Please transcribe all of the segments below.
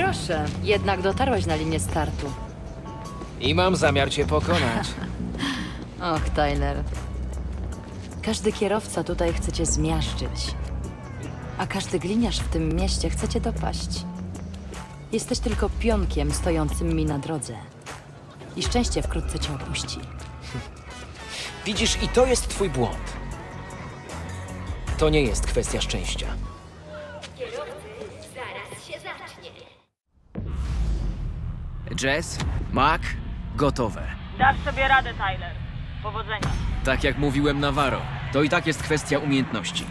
proszę, jednak dotarłeś na linię startu. I mam zamiar cię pokonać. Och, Tyler. Każdy kierowca tutaj chce cię zmiażdżyć. A każdy gliniarz w tym mieście chce cię dopaść. Jesteś tylko pionkiem stojącym mi na drodze. I szczęście wkrótce cię opuści. Widzisz, i to jest twój błąd. To nie jest kwestia szczęścia. Kierowcy, zaraz się zacznie. Jess, Mac, gotowe. Dasz sobie radę, Tyler. Powodzenia. Tak jak mówiłem Navarro, to i tak jest kwestia umiejętności.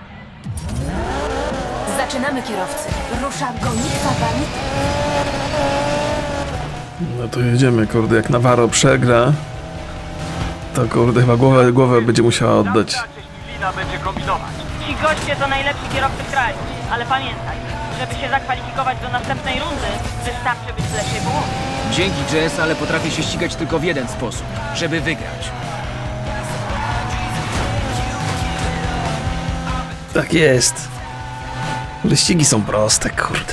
Zaczynamy, kierowcy. Rusza gonitwa banit. No to jedziemy, kurde, jak Navarro przegra, to kurde chyba głowę będzie musiała oddać. Będzie kombinować. Ci goście to najlepsi kierowcy w kraju. Ale pamiętaj, żeby się zakwalifikować do następnej rundy, wystarczy być w lepszej połowie. Dzięki, Jess, ale potrafię się ścigać tylko w jeden sposób, żeby wygrać. Tak jest. Wyścigi są proste, kurde.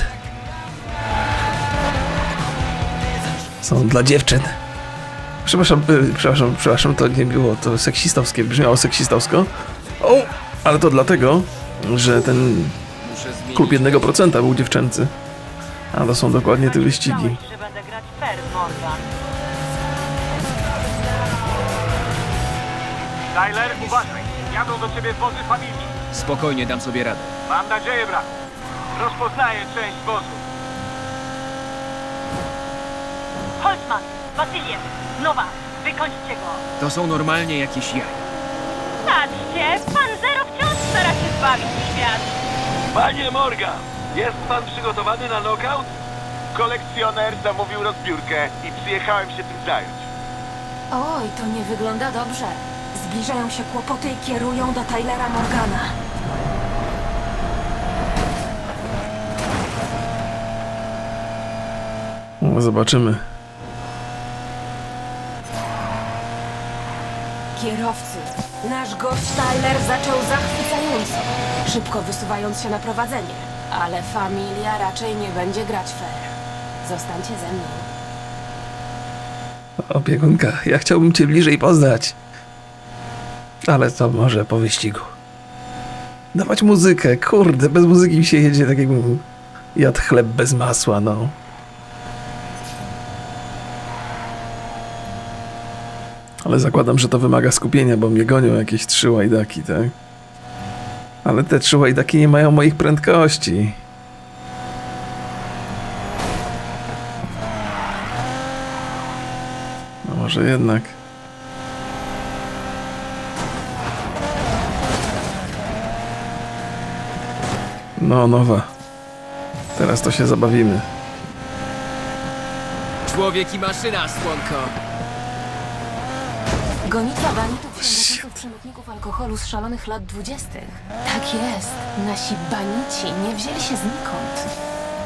Są dla dziewczyn. Przepraszam, to nie było to seksistowskie, brzmiało seksistowsko. O, ale to dlatego, że ten klub 1% był dziewczęcy. A to są dokładnie te wyścigi. Że będę grać fair, Morgan. Tyler, uważaj. Jadą do ciebie wozy familii. Spokojnie, dam sobie radę. Mam nadzieję, brachu. Rozpoznaję część wozu. Holzman, Wasiliew, Nowa, wykończcie go. To są normalnie jakieś jaja. Patrzcie, pan Zero wciąż stara się zbawić świat. Panie Morgan, jest pan przygotowany na knockout? Kolekcjoner zamówił rozbiórkę i przyjechałem się tym zająć. Oj, to nie wygląda dobrze. Zbliżają się kłopoty i kierują do Tylera Morgana. No, zobaczymy. Kierowcy, nasz gość Tyler zaczął zachwycająco, szybko wysuwając się na prowadzenie. Ale familia raczej nie będzie grać fair. Zostańcie ze mną. Opiekunka, ja chciałbym cię bliżej poznać. Ale to może po wyścigu. Dawać muzykę, kurde, bez muzyki mi się jedzie tak jakbym jadł chleb bez masła, no. Ale zakładam, że to wymaga skupienia, bo mnie gonią jakieś 3 łajdaki, tak? Ale te 3 łajdaki nie mają moich prędkości. No może jednak. No, Nowa. Teraz to się zabawimy. Człowiek i maszyna, słonko. Gonitwa banitów sięga czasów przemytników alkoholu z szalonych lat 20. Tak jest. Nasi banici nie wzięli się znikąd.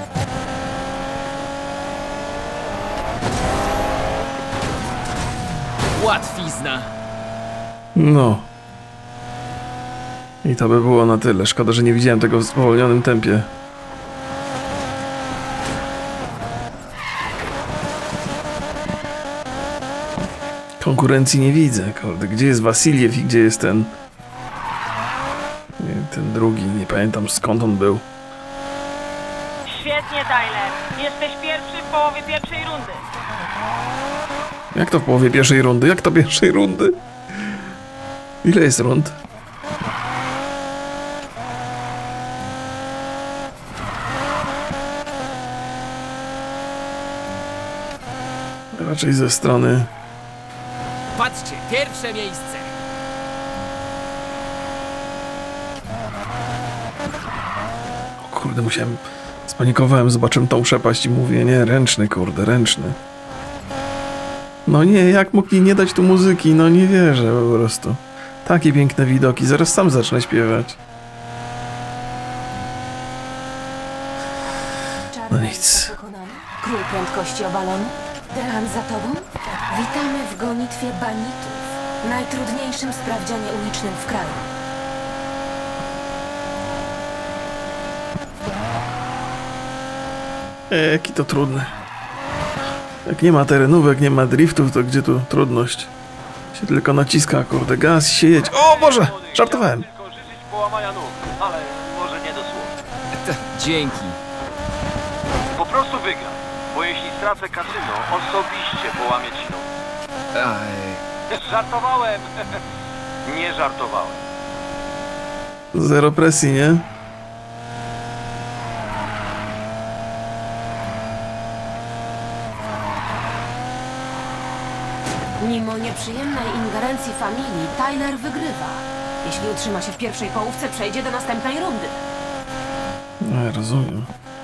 Łatwizna. No. I to by było na tyle. Szkoda, że nie widziałem tego w spowolnionym tempie. Konkurencji nie widzę, kurde. Gdzie jest Wasiliew i gdzie jest ten... ten drugi, nie pamiętam skąd on był. Świetnie, Tyler. Jesteś pierwszy w połowie pierwszej rundy. Jak to w połowie pierwszej rundy? Jak to pierwszej rundy? Ile jest rund? Raczej ze strony... Patrzcie, pierwsze miejsce. O kurde, musiałem... Spanikowałem, zobaczyłem tą przepaść i mówię, nie, ręczny, kurde, ręczny. No nie, jak mogli nie dać tu muzyki? No nie wierzę po prostu. Takie piękne widoki, zaraz sam zacznę śpiewać. No nic. Król prędkości obalony. Dehan za tobą? Witamy w gonitwie banitów. Najtrudniejszym sprawdzianie ulicznym w kraju. Jaki to trudny. Jak nie ma terenówek, nie ma driftów, to gdzie tu trudność? Się tylko naciska, kurde, gaz i się jedź. O Boże! Żartowałem. Tylko życzyć połamania nóg, ale może nie dosłownie. Dzięki. Po prostu wygram, bo jeśli stracę kasyno, osobiście połamię ci nóg. Żartowałem. Nie żartowałem. Zero presji, nie? Mimo nieprzyjemnej ingerencji familii, Tyler wygrywa. Jeśli utrzyma się w pierwszej połówce, przejdzie do następnej rundy. No, ja rozumiem.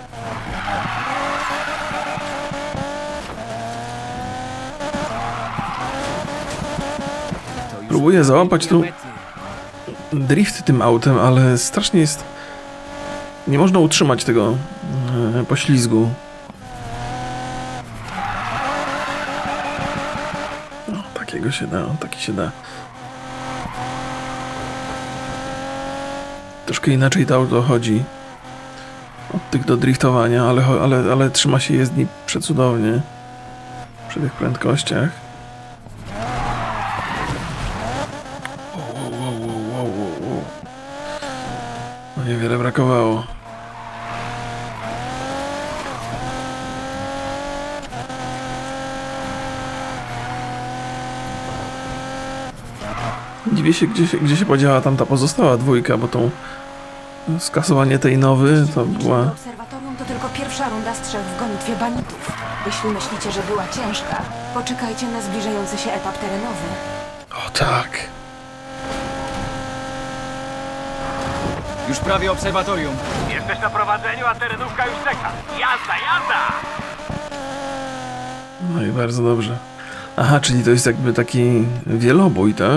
Próbuję załapać tu drift tym autem, ale strasznie jest... Nie można utrzymać tego poślizgu. O, takiego się da, taki się da. Troszkę inaczej to auto chodzi od tych do driftowania, ale trzyma się jezdni przecudownie przy tych prędkościach. Wow. No niewiele brakowało. Dziwię się, gdzie się podziała tamta pozostała dwójka, bo tą skasowanie tej nowy to była... Obserwatorium to tylko pierwsza runda strzech w gonitwie banitów. Jeśli myślicie, że była ciężka, poczekajcie na zbliżający się etap terenowy. O tak. Już prawie obserwatorium. Jesteś na prowadzeniu, a terenówka już czeka. Jazda! No i bardzo dobrze. Aha, czyli to jest jakby taki wielobój, tak?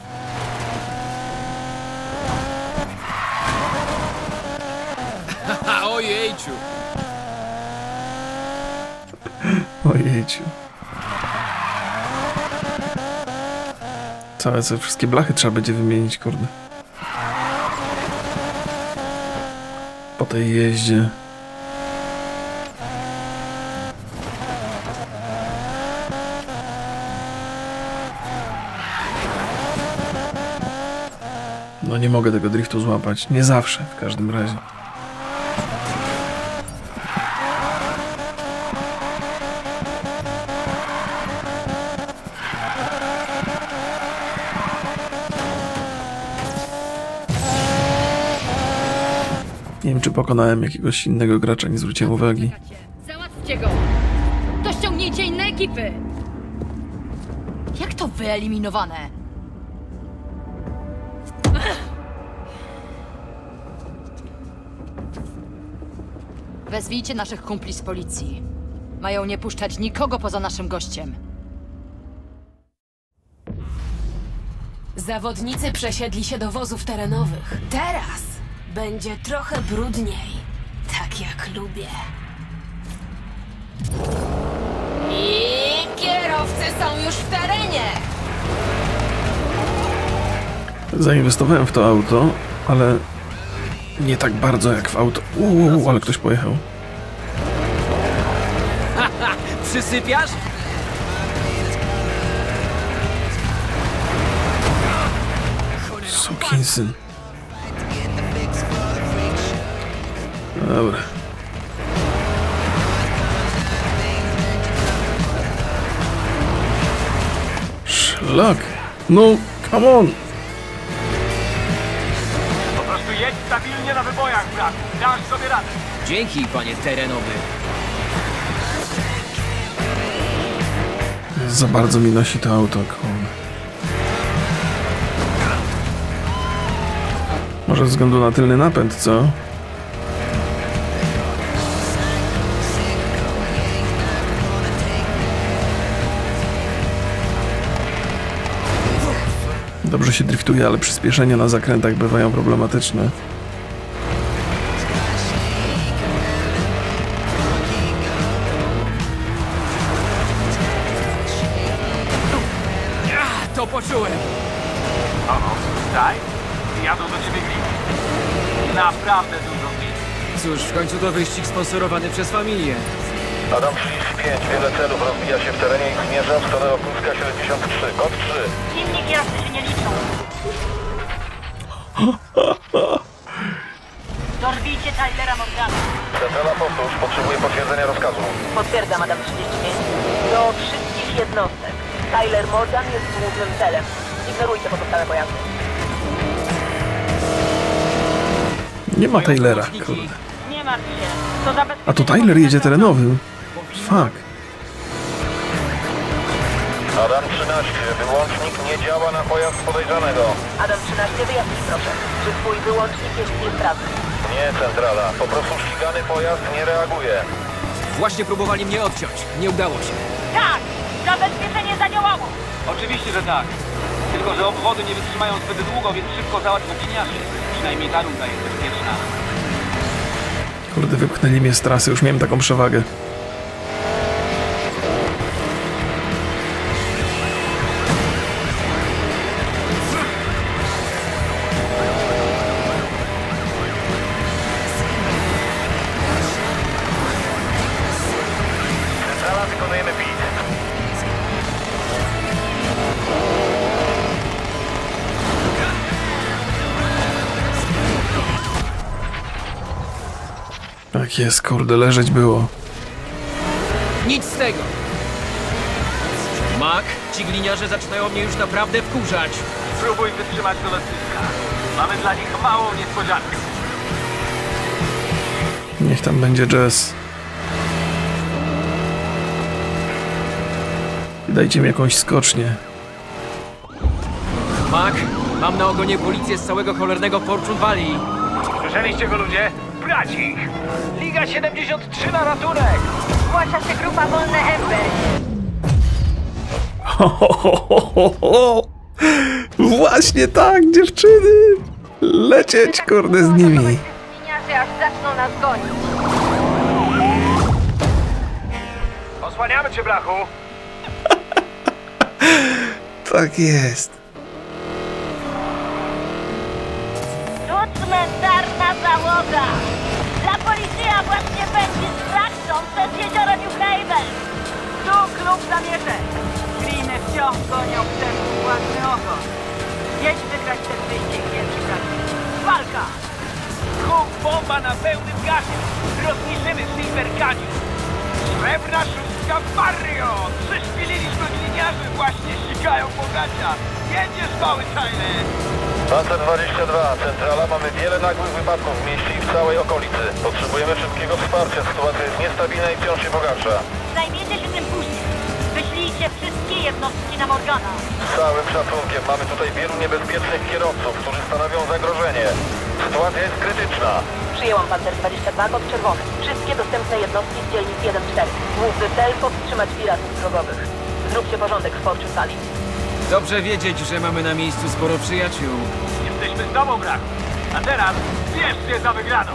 Ojejciu. Ojejciu. Wszystkie blachy trzeba będzie wymienić, kurde. Po tej jeździe. No nie mogę tego driftu złapać. Nie zawsze, w każdym razie. Nie wiem, czy pokonałem jakiegoś innego gracza, nie zwróciłem uwagi. Załatwcie go! To ściągnijcie inne ekipy! Jak to wyeliminowane? Wezwijcie naszych kumpli z policji. Mają nie puszczać nikogo poza naszym gościem. Zawodnicy przesiedli się do wozów terenowych. Teraz będzie trochę brudniej. Tak jak lubię. I kierowcy są już w terenie! Zainwestowałem w to auto, ale nie tak bardzo jak w auto. Ale ktoś pojechał. Przysypiasz? Sukinsyn. Dobra. Szlak. No, come on. Po prostu jedź stabilnie na wybojach, braku. Dasz sobie radę. Dzięki, panie terenowy. Za bardzo mi nosi to auto, kurde. Może ze względu na tylny napęd, co? Dobrze się driftuje, ale przyspieszenia na zakrętach bywają problematyczne. To poczułem. Daj. Jadą do ciebie gliny. Naprawdę dużo glin. Cóż, w końcu to wyścig sponsorowany przez familię. Adam 35, wiele celów rozbija się w terenie i zmierza w stronę Okulska 73. Kod 3. Inni kierowcy się nie liczą. Dorwijcie Tylera Morgana. Centrala powtórz, potrzebuje potwierdzenia rozkazu. Potwierdzam, Adam 35. Do wszystkich jednostek. Tyler Morgan jest głównym celem. Ignorujcie pozostałe pojazdy. Nie ma Tylera, kurde. Nie martw się. To zabezpieczenie A to Tyler jedzie terenowym. Fuck. Adam 13, wyłącznik nie działa na pojazd podejrzanego. Adam 13, wyjaśnij proszę. Czy twój wyłącznik jest niesprawny? Nie, centrala. Po prostu ścigany pojazd nie reaguje. Właśnie próbowali mnie odciąć. Nie udało się. Tak! Zabezpieczenie zadziałało! Oczywiście, że tak. Tylko, że obwody nie wytrzymają zbyt długo, więc szybko załatwią gliniarzy. Przynajmniej ta runda jest bezpieczna. Kurde, wypchnęli mnie z trasy, już miałem taką przewagę. Centrala, wykonujemy pit. Tak jest, kurde, leżeć było. Nic z tego! Mac, ci gliniarze zaczynają mnie już naprawdę wkurzać. Spróbuj wytrzymać do lotniska. Mamy dla nich małą niespodziankę. Niech tam będzie jazz. Dajcie mi jakąś skocznię. Mac, mam na ogonie policję z całego cholernego Fortune Valley. Słyszeliście go, ludzie? Brać ich! Liga 73 na ratunek! Zgłasza się grupa Wolne Ember. Ho, ho, ho, ho, ho, ho. Właśnie tak, dziewczyny! Lecieć, kurde, z nimi. Gliniarze aż zaczną nas gonić. Osłaniamy cię, brachu! Tak jest. Tu cmentarna załoga. La policja właśnie będzie z frakcją przez jezioro New Haven. Tu klub zamieszek. Gliny wciąż gonią przez własny ogon. Jedź wygrać ten wyścig, wielki bracie. Walka! Huk bomba na pełnym gazie! Rozniszczymy Silver Canyon! Srebrna szóstka Barrio! Prześpililiśmy gliniarzy, właśnie ścigają bogacia! Jedziesz, mały Tyler! Pancer 22, centrala, mamy wiele nagłych wypadków w mieście i w całej okolicy. Potrzebujemy szybkiego wsparcia, sytuacja jest niestabilna i wciąż się pogarsza. Zajmiecie się tym później. Wyślijcie wszystkie jednostki na Morgana. Z całym szacunkiem, mamy tutaj wielu niebezpiecznych kierowców, którzy stanowią zagrożenie. Sytuacja jest krytyczna. Przyjęłam Panzer 22 kod czerwony. Wszystkie dostępne jednostki z dzielnic 1-4. Główny cel powstrzymać piratów drogowych. Zróbcie porządek w Fortune Valley. Dobrze wiedzieć, że mamy na miejscu sporo przyjaciół. Jesteśmy z tobą, brachu! A teraz bierzcie za wygraną!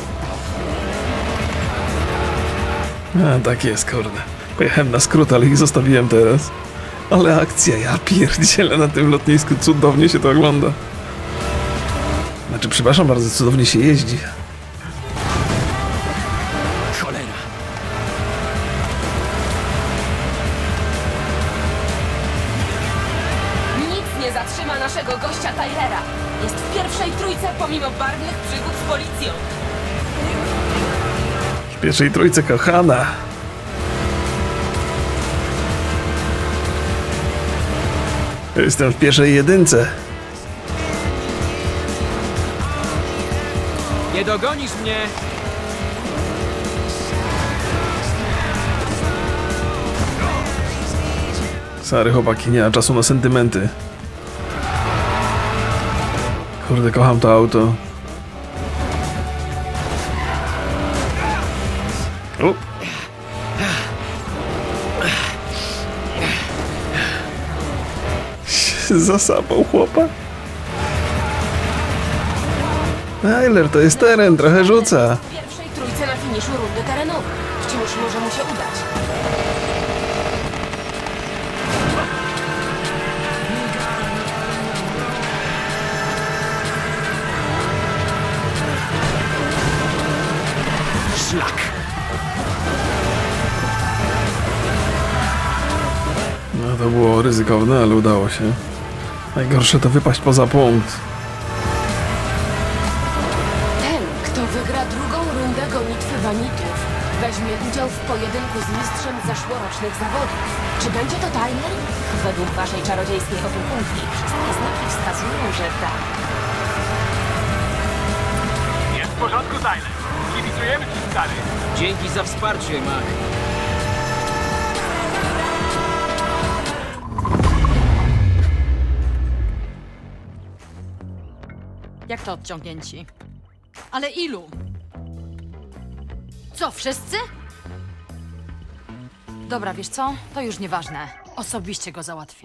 A, tak jest, kurde. Pojechałem na skrót, ale ich zostawiłem teraz. Ale akcja, ja pierdzielę, na tym lotnisku cudownie się to ogląda. Znaczy, przepraszam bardzo, cudownie się jeździ. Cholera. Nic nie zatrzyma naszego gościa Tylera. Jest w pierwszej trójce pomimo barwnych przygód z policją. W pierwszej trójce, kochana. Jestem w pierwszej jedynce. Nie dogonisz mnie! Sorry, chłopaki, nie ma czasu na sentymenty. Kurde, kocham to auto. O. Się zasapał chłopak. Tyler, to jest teren, trochę rzuca. W pierwszej trójce na finiszu rundy terenowej. Wciąż może mu się udać. szlak. No to było ryzykowne, ale udało się. Najgorsze to wypaść poza punkt. Ten, kto wygra drugą rundę gonitwy banitów, weźmie udział w pojedynku z mistrzem zeszłorocznych zawodów. Czy będzie to Tyler? Według waszej czarodziejskiej opiekunki wszystkie znaki wskazują, że tak. Jest w porządku, Tyler. Kibicujemy ci, stary. Dzięki za wsparcie, Mac. Jak to odciągnięci? Ale ilu? Co, wszyscy? Dobra, wiesz co? To już nieważne. Osobiście go załatwię.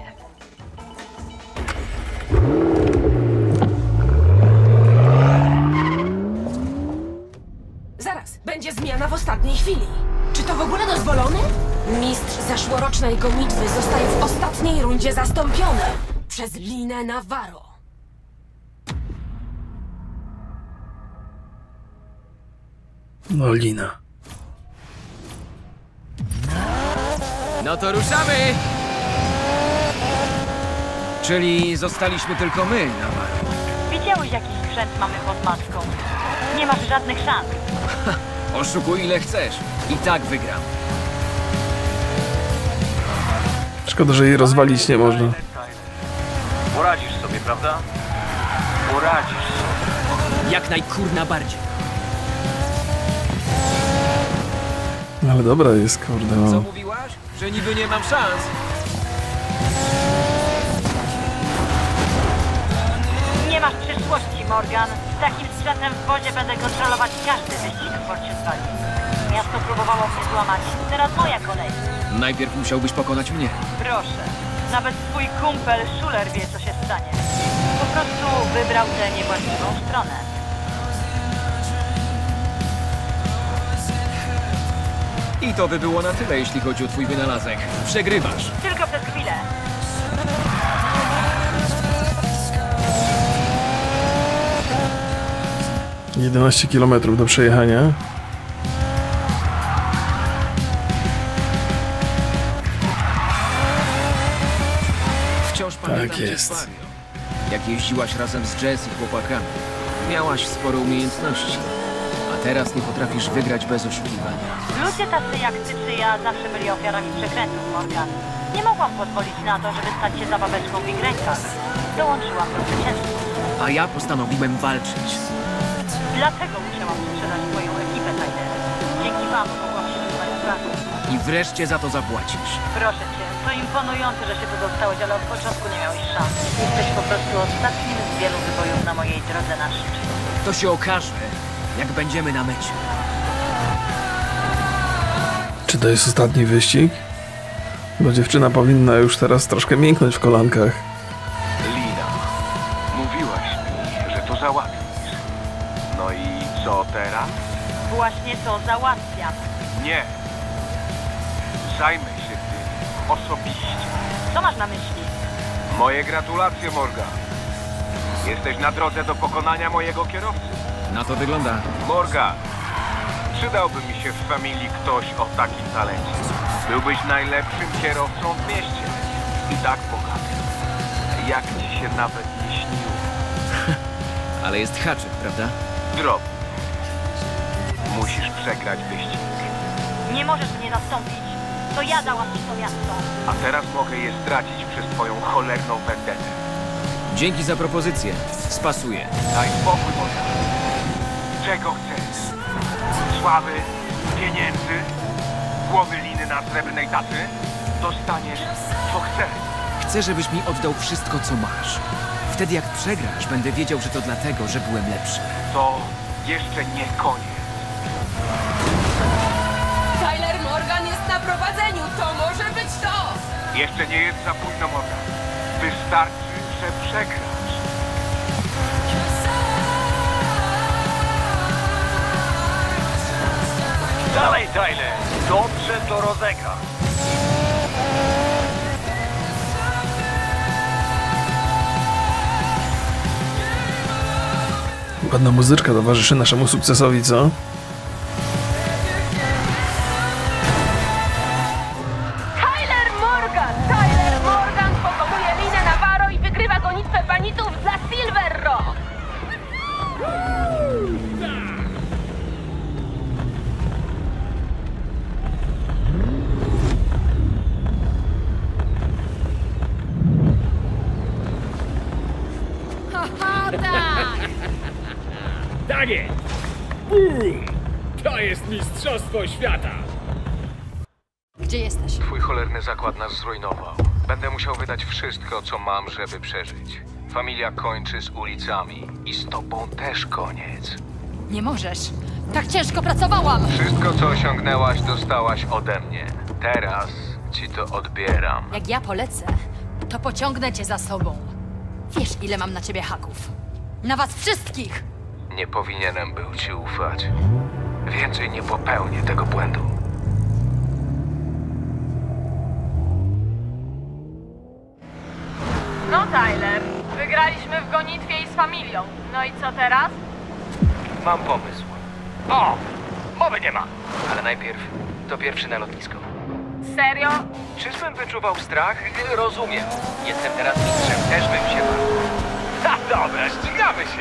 Zaraz, będzie zmiana w ostatniej chwili. Czy to w ogóle dozwolone? Mistrz zeszłorocznej gonitwy zostaje w ostatniej rundzie zastąpiony przez Linę Navarro. No Lina. No to ruszamy! Czyli zostaliśmy tylko my, Navarro. Widziałeś, jaki sprzęt mamy pod maską? Nie masz żadnych szans. Oszukuj ile chcesz. I tak wygram. Szkoda, że jej rozwalić nie można. Poradzisz sobie, prawda? Poradzisz sobie. Jak najkurna bardziej. Ale dobra jest, kurde. Co No. mówiłaś? Że niby nie mam szans. Nie masz przyszłości, Morgan. Z takim sprzętem w wodzie będę kontrolować każdy wyścig w Fortune Valley. Miasto próbowało mnie złamać. Teraz moja kolej. Najpierw musiałbyś pokonać mnie. Proszę. Nawet twój kumpel Schuler wie, co się stanie. Po prostu wybrał tę niewłaściwą stronę. I to by było na tyle, jeśli chodzi o twój wynalazek. Przegrywasz. Tylko przez chwilę. - 11 km do przejechania. Wciąż pamiętam Tak cię jest. z Mario. Jak jeździłaś razem z Jess i chłopakami. Miałaś sporo umiejętności. A teraz nie potrafisz wygrać bez oszukiwania. Ludzie tacy jak ty czy ja zawsze byli ofiarami przekrętów, Morgan. Nie mogłam pozwolić na to, żeby stać się zabaweczką w ich rękach. Dołączyłam do zwycięstwa. A ja postanowiłem walczyć. Dlatego musiałam sprzedać swoją ekipę, Tyler. Dzięki wam mogłam się wyzwać z pracy. I wreszcie za to zapłacisz. Proszę cię, to imponujące, że się tu dostałeś, ale od początku nie miałeś szans. Jesteś po prostu ostatnim z wielu wybojów na mojej drodze na szczyt. To się okaże, jak będziemy na mecie. Czy to jest ostatni wyścig? Bo dziewczyna powinna już teraz troszkę mięknąć w kolankach. Lina, mówiłaś mi, że to załatwisz. No i co teraz? Właśnie to załatwiam. Nie. Zajmę się tym osobiście. Co masz na myśli? Moje gratulacje, Morgan. Jesteś na drodze do pokonania mojego kierowcy. Na to wygląda. Morgan, przydałby mi się w familii ktoś o takim talencie. Byłbyś najlepszym kierowcą w mieście. I tak bogaty. Jak ci się nawet nie śniło. Ale jest haczyk, prawda? Drobny. Musisz przegrać wyścig. Nie możesz mnie zastąpić. To ja dałam ci to miasto. A teraz mogę je stracić przez twoją cholerną vendetę. Dzięki za propozycję. Spasuję. Daj spokój, Morgan. Czego chcesz? Sławy? Pieniędzy? Głowy liny na srebrnej tacy? Dostaniesz, co chcesz. Chcę, żebyś mi oddał wszystko, co masz. Wtedy jak przegrasz, będę wiedział, że to dlatego, że byłem lepszy. To jeszcze nie koniec. Tyler Morgan jest na prowadzeniu, to może być to! Jeszcze nie jest za późno, Morgan. Wystarczy, że przegrasz. Dalej, Tyler! Dobrze to rozegra. Ładna muzyczka towarzyszy naszemu sukcesowi, co? O tak! Tak jest! Boom! To jest mistrzostwo świata! Gdzie jesteś? Twój cholerny zakład nas zrujnował. Będę musiał wydać wszystko, co mam, żeby przeżyć. Familia kończy z ulicami i z tobą też koniec. Nie możesz. Tak ciężko pracowałam! Wszystko, co osiągnęłaś, dostałaś ode mnie. Teraz ci to odbieram. Jak ja polecę, to pociągnę cię za sobą. Wiesz, ile mam na ciebie haków. Na was wszystkich! Nie powinienem był ci ufać. Więcej nie popełnię tego błędu. No Tyler, wygraliśmy w gonitwie i z familią. No i co teraz? Mam pomysł. O! Mowy nie ma! Ale najpierw to pierwszy na lotnisko. Serio? Czyżbym wyczuwał strach? Rozumiem. Jestem teraz mistrzem, też bym się bał. Ha, dobra, ścigamy się!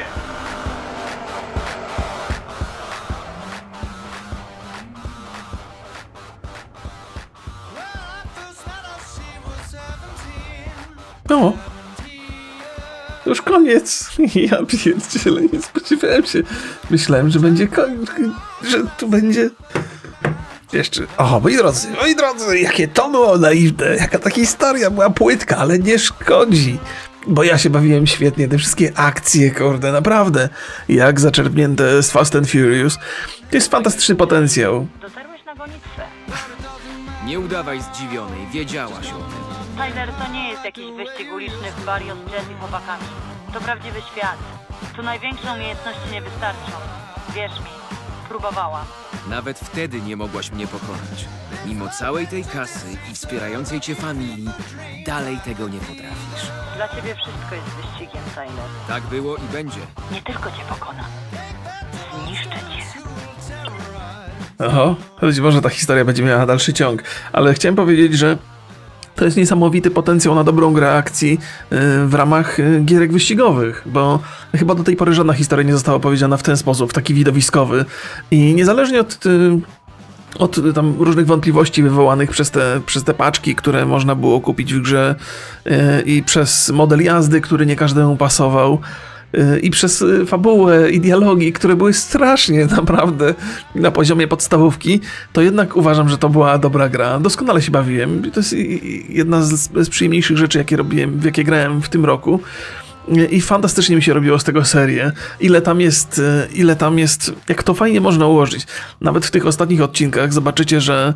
No. To już koniec. Ja pierdzielę, nie spodziewałem się. Myślałem, że będzie że tu będzie... Jeszcze... O, moi drodzy, jakie to było naiwne. Jaka ta historia była płytka, ale nie szkodzi. Bo ja się bawiłem świetnie, te wszystkie akcje, kurde, naprawdę. Jak zaczerpnięte z Fast and Furious. To jest fantastyczny potencjał. Dotarłeś na gonitwę. Nie udawaj zdziwionej, wiedziałaś o tym. Tyler, to nie jest jakiś wyścig uliczny w Barrio z jazz i chłopakami. To prawdziwy świat. Tu największe umiejętności nie wystarczą. Wierz mi, próbowałam. Nawet wtedy nie mogłaś mnie pokonać. Mimo całej tej kasy i wspierającej cię familii, dalej tego nie potrafisz. Dla ciebie wszystko jest wyścigiem, Tyler. Tak było i będzie. Nie tylko cię pokonam. Zniszczę cię. Oho, być może ta historia będzie miała dalszy ciąg. Ale chciałem powiedzieć, że to jest niesamowity potencjał na dobrą grę akcji w ramach gierek wyścigowych, bo chyba do tej pory żadna historia nie została opowiedziana w ten sposób, w taki widowiskowy. I niezależnie od tam różnych wątpliwości wywołanych przez te paczki, które można było kupić w grze i przez model jazdy, który nie każdemu pasował, i przez fabułę i dialogi, które były strasznie naprawdę na poziomie podstawówki, to jednak uważam, że to była dobra gra. Doskonale się bawiłem. To jest jedna z przyjemniejszych rzeczy, jakie robiłem, w jakie grałem w tym roku. I fantastycznie mi się robiło z tego serię. Ile tam jest, jak to fajnie można ułożyć. Nawet w tych ostatnich odcinkach zobaczycie, że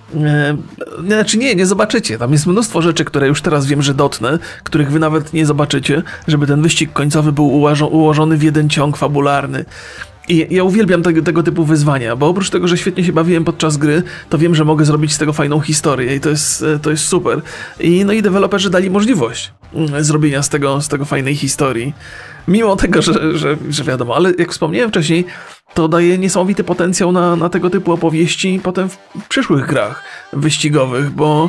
nie zobaczycie. Tam jest mnóstwo rzeczy, które już teraz wiem, że dotknę, których wy nawet nie zobaczycie, żeby ten wyścig końcowy był ułożony w jeden ciąg fabularny. I ja uwielbiam tego typu wyzwania, bo oprócz tego, że świetnie się bawiłem podczas gry, to wiem, że mogę zrobić z tego fajną historię i to jest super. I deweloperzy dali możliwość zrobienia z tego fajnej historii. Mimo tego, że wiadomo, ale jak wspomniałem wcześniej, to daje niesamowity potencjał na tego typu opowieści potem w przyszłych grach wyścigowych, bo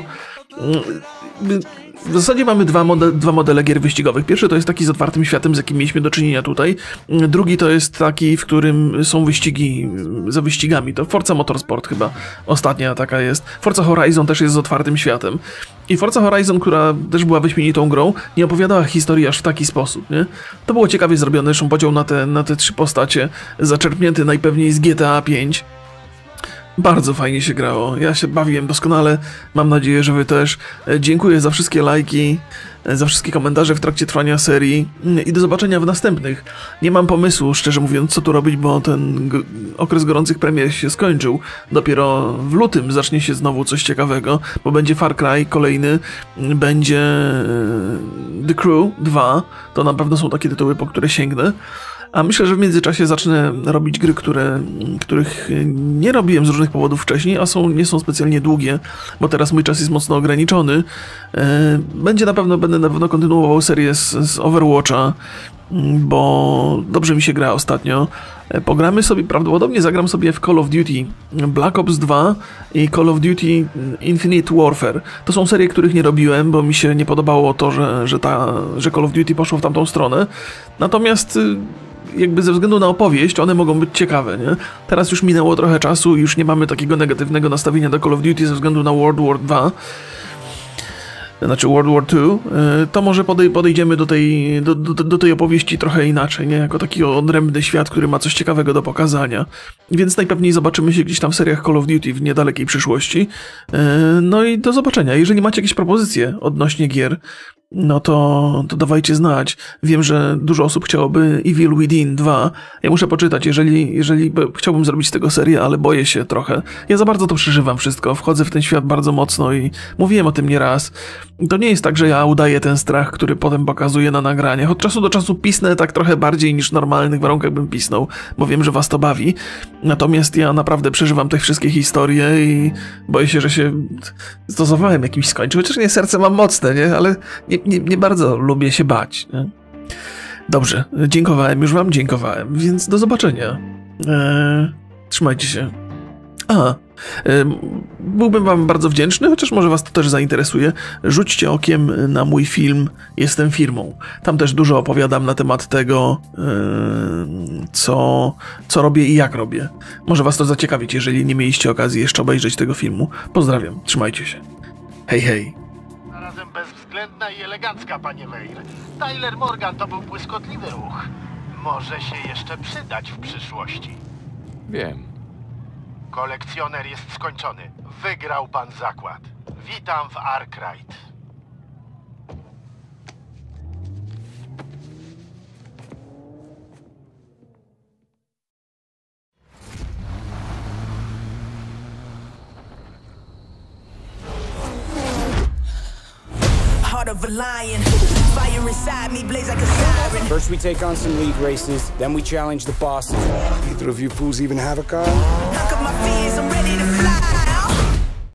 w zasadzie mamy dwa modele gier wyścigowych. Pierwszy to jest taki z otwartym światem, z jakim mieliśmy do czynienia tutaj. Drugi to jest taki, w którym są wyścigi za wyścigami. To Forza Motorsport chyba ostatnia taka jest. Forza Horizon też jest z otwartym światem. I Forza Horizon, która też była wyśmienitą grą, nie opowiadała historii aż w taki sposób, nie? To było ciekawie zrobione, zresztą podział na te trzy postacie, zaczerpnięty najpewniej z GTA 5. Bardzo fajnie się grało. Ja się bawiłem doskonale. Mam nadzieję, że wy też. Dziękuję za wszystkie lajki, za wszystkie komentarze w trakcie trwania serii i do zobaczenia w następnych. Nie mam pomysłu, szczerze mówiąc, co tu robić, bo ten okres gorących premier się skończył. Dopiero w lutym zacznie się znowu coś ciekawego, bo będzie Far Cry kolejny, będzie The Crew 2. To na pewno są takie tytuły, po które sięgnę. A myślę, że w międzyczasie zacznę robić gry, których nie robiłem z różnych powodów wcześniej, a nie są specjalnie długie, bo teraz mój czas jest mocno ograniczony. Będę na pewno kontynuował serię z Overwatcha, bo dobrze mi się gra ostatnio. Pogramy sobie, prawdopodobnie zagram sobie w Call of Duty Black Ops 2 i Call of Duty Infinite Warfare. To są serie, których nie robiłem, bo mi się nie podobało to, że Call of Duty poszło w tamtą stronę. Natomiast jakby ze względu na opowieść, one mogą być ciekawe, nie? Teraz już minęło trochę czasu i już nie mamy takiego negatywnego nastawienia do Call of Duty ze względu na World War 2. znaczy World War II, to może podejdziemy do tej opowieści trochę inaczej, nie? Jako taki odrębny świat, który ma coś ciekawego do pokazania. Więc najpewniej zobaczymy się gdzieś tam w seriach Call of Duty w niedalekiej przyszłości. No i do zobaczenia. Jeżeli macie jakieś propozycje odnośnie gier, no to dawajcie znać. Wiem, że dużo osób chciałoby Evil Within 2. Ja muszę poczytać, jeżeli chciałbym zrobić z tego serię, ale boję się trochę. Ja za bardzo to przeżywam wszystko. Wchodzę w ten świat bardzo mocno i mówiłem o tym nieraz. To nie jest tak, że ja udaję ten strach, który potem pokazuję na nagraniach. Od czasu do czasu pisnę tak trochę bardziej niż w normalnych warunkach bym pisnął, bo wiem, że was to bawi. Natomiast ja naprawdę przeżywam te wszystkie historie i boję się, że się zdozowałem jakimś skończy. Chociaż nie, serce mam mocne, nie? Ale nie bardzo lubię się bać. Nie? Dobrze, już wam dziękowałem, więc do zobaczenia. Trzymajcie się. Byłbym wam bardzo wdzięczny, chociaż może was to też zainteresuje. Rzućcie okiem na mój film Jestem firmą. Tam też dużo opowiadam na temat tego, co robię i jak robię. Może was to zaciekawić, jeżeli nie mieliście okazji jeszcze obejrzeć tego filmu. Pozdrawiam, trzymajcie się. Hej, hej. Zarazem bezwzględna i elegancka, panie Weir. Tyler Morgan to był błyskotliwy ruch. Może się jeszcze przydać w przyszłości. Wiem. Kolekcjoner jest skończony. Wygrał pan zakład. Witam w Arkwright. Heart of a lion, fire inside me blaze like a siren. First we take on some league races, then we challenge the bosses. Either of you fools even have a car? Look at my fears, I'm ready to